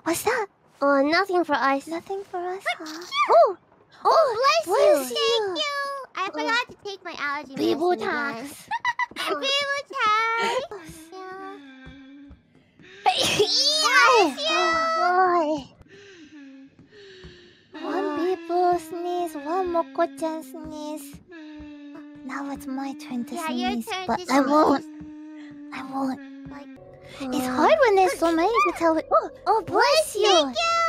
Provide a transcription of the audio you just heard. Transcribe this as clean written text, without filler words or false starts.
What's that? Oh, nothing for us. Nothing for us, huh? Oh! Oh, bless you! Bless Thank you! I forgot to take my allergy Biboo medicine again. tax. Biboo tax! Boy. One Biboo sneeze, one Moco-chan sneeze. Now it's my turn to Yeah, your sneeze, turn but to I won't. sneeze. I won't. Like, It's hard when there's so many to tell it. Oh, bless you! Thank you!